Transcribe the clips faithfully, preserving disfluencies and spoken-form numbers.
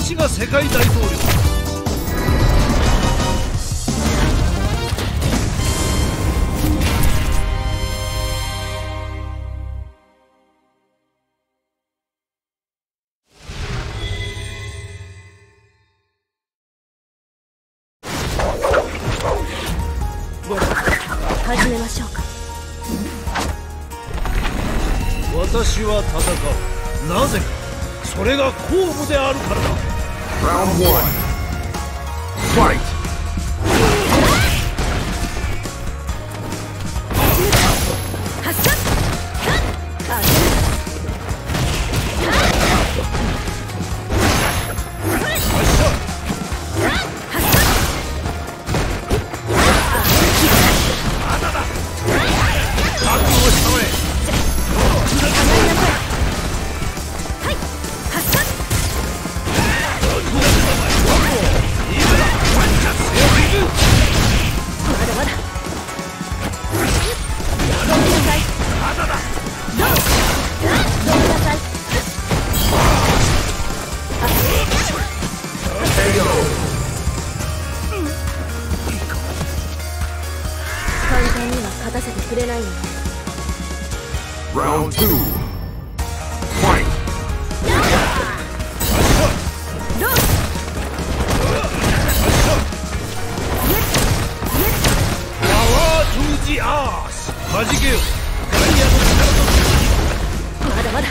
私が世界大統領。 始めましょうか。 私は戦う。なぜか。それが公務であるからだ。 Round one. Fight. 発射。簡単には勝たせてくれないの。 Round two. Fight. パワートゥージアース。弾けよ。ガイアの力と。 まだまだ。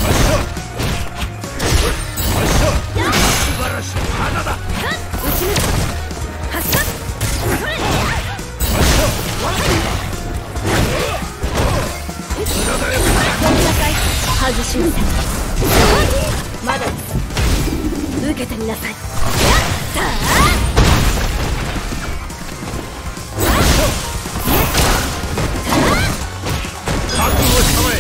素晴らしい。花だ。 打ち抜く。発射。外しません。まだ受けてみなさい。さあ覚悟したまえ。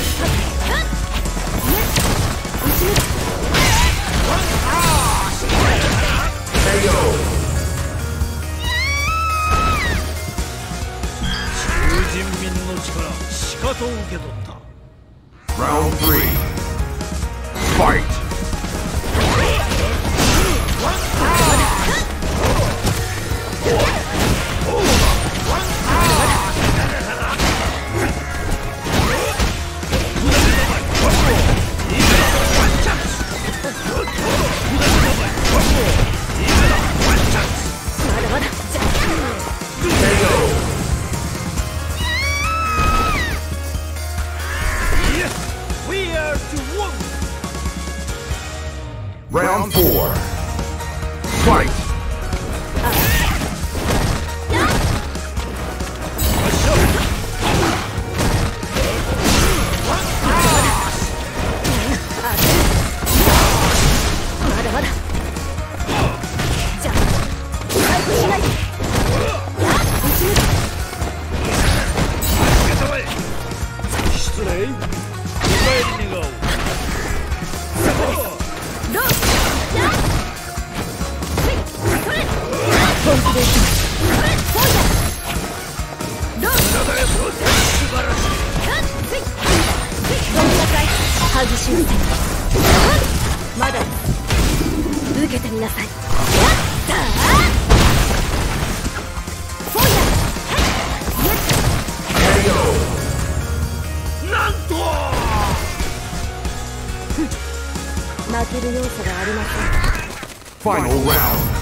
人民の力しかと受け取った。 Round three. Fight. まだまだ。 Round four. Fight. まだまだ。じゃあ回復しない。 失礼。お帰り願おう。 本気でいきます。外しません。まだ受けてみなさい。さあフォイヤなんと負ける要素がありません。 Final round.